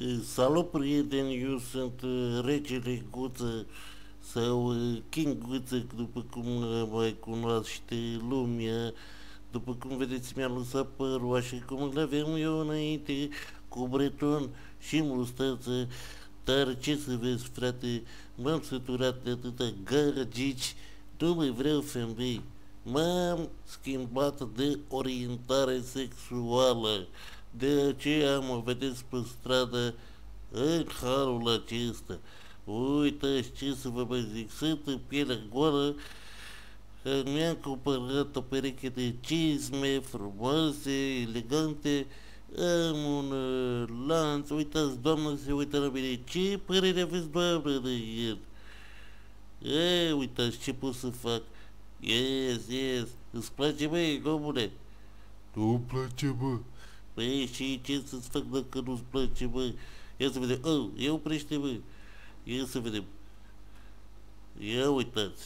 Salut, prieteni, eu sunt regele Guță sau King Guță, după cum mai cunoaște lumea. După cum vedeți, mi-am lăsat părul așa cum îl aveam eu înainte, cu breton și mustață. Dar ce să vezi, frate, m-am săturat de atâta garagici, nu mai vreau femei. M-am schimbat de orientare sexuală. De aceea mă vedeți pe stradă în halul acesta. Uitați ce să vă mai zic, sunt în pielea goală, mi-am cumpărat o pereche de cizme frumoase, elegante, am un lanț, uitați, doamnă se uită la mine, ce părere aveți, doamnă, de el? Uitați ce pot să fac. Yes, îți place, băi, omule? Nu-mi place, bă. Păi și ce să-ți fac dacă nu-ți place, bă? Ia să vedem, ia oprește, bă. Ia să vedem. Ia uitați.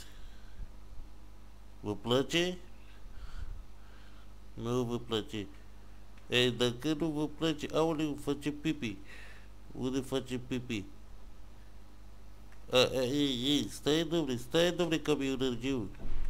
Vă place? Nu vă place. Dacă nu vă place, aoleu, face pipi. Unde face pipi? Stai, domnule, camionărgiu.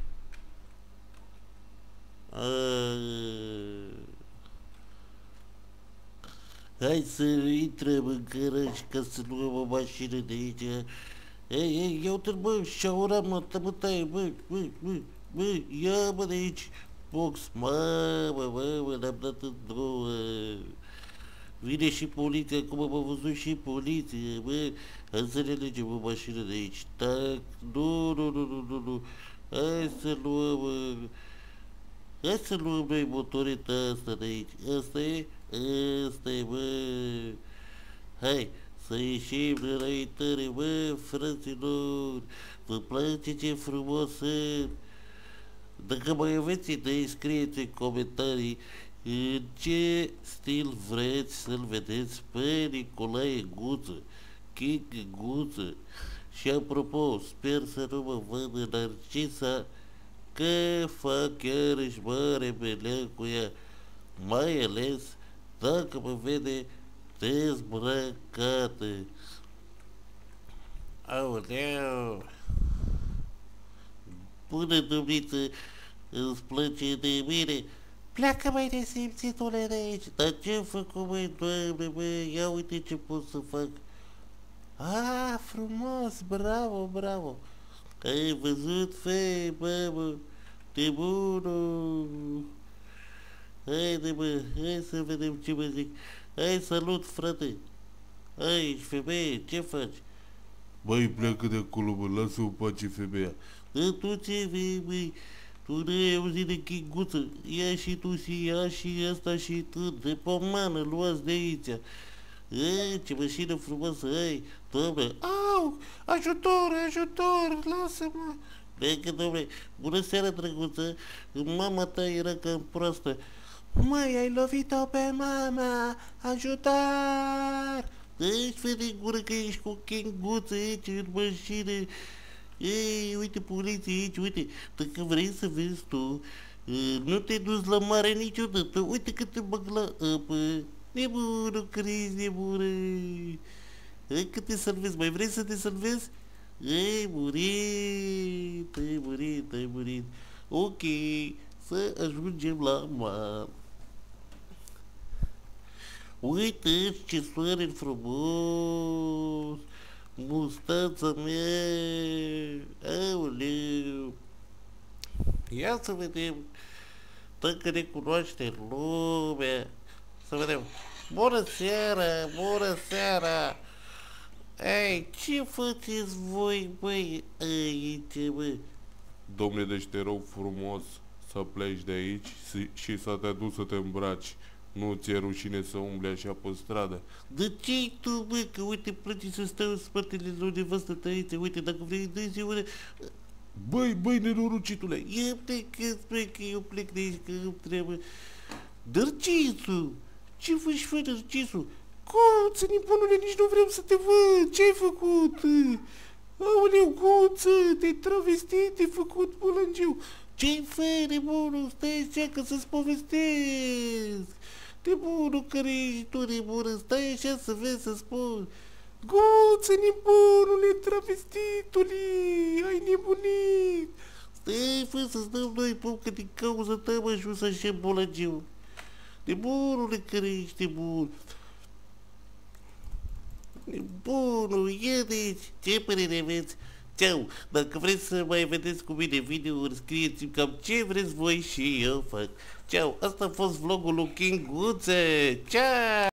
Hai să intrăm în garaj ca să luăm o mașină de aici. Ia uite-l, bă, șaura, mă taie, bă, ia, mă, de aici. Box, mă, le-am dat în două. Vine și poliția, acum am văzut și poliția, bă. Hai să ne legem o mașină de aici. Tac, nu. Hai să luăm, hai să luăm noi motoreta asta de aici. Asta e, bă. Hai, să ieșim înaintare, bă, fraților. Vă place ce frumos sunt? Dacă mai aveți idei, scrieți în comentarii în ce stil vreți să-l vedeți pe Nicolae Guță, King Guță. Și apropo, sper să nu mă văd Narcisa, că fac iarăși mare belea cu ea, mai ales dacă mă vede dezbrăcată. Aoleu! Bună, domniță, îți place de mine? Pleacă, mai nesimțitule, de aici. Dar ce-am făcut, măi, doamne, băi, ia uite ce pot să fac. Frumos, bravo. Ai văzut, fei, mamă, de bunul. Haide, bă, hai să vedem ce mă zic. Hai, salut, frate. Hai, ești femeie, ce faci? Băi, pleacă de acolo, bă, lasă-o pace femeia. Tu ce vei, băi? Tu n-ai auzit de Chinguță? Ia și tu și ia și asta și tu, de pomană, luați de aici. Ce mașină frumoasă ai, doamne. Au, ajutor, lasă-mă. Pleacă, domnule, bună seara, drăguță. Mama ta era cam proastă. Măi, ai lovit-o pe mama, ajutor! Dă-și fă de gură că ești cu Chinguță aici în mașină. Uite poliția aici, uite, dacă vrei să vezi tu, nu te duci la mare niciodată, uite că te bag la apă. Nebună, crezi, nebună. Hai că te salvezi, mai vrei să te salvezi? Ai murit. Ok, să ajungem la mal. Uite ce soare frumos, mustața mea, aoleu. Ia să vedem dacă ne cunoaște lumea. Să vedem. Bună seara. Ei, ce faceți voi, băi, aici, bă? Domne, deci te rog frumos să pleci de aici și să te duci să te îmbraci. Nu ți-e rușine să umbli așa pe stradă? De ce tu, bă, că uite, place să stau în spatele lui nevastă ta aici, uite, dacă vrei, dă-zi una. Băi, nenorocitule! Ia plecă, că eu plec de aici, că îmi trebuie. Dărcițu! Ce faci, fă, Dărcițu? Guță, nebunule, nici nu vreau să te văd, ce-ai făcut? Aoleu, Guță, te-ai travestit, te-ai făcut bulangiu. Ce-ai fă, nebunul, stai așa că să-ți povestesc. Nebunul care ești tu, nebună, stai așa să vezi să spun. Guță, nebunule, travestitule, ai nebunit! Stai, fă să-ți dăm noi pum, că din cauza ta mă ajuns așa bolagiu. Nebunule care ești nebun. Nebunul, ia de aici, ce părere aveți? Ceau, dacă vreți să mai vedeți cu mine video-uri, scrieți-mi cam ce vreți voi și eu fac. Ceau, asta a fost vlogul lui King Guță, ceau!